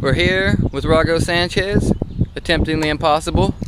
We're here with Rago Sanchez, attempting the impossible.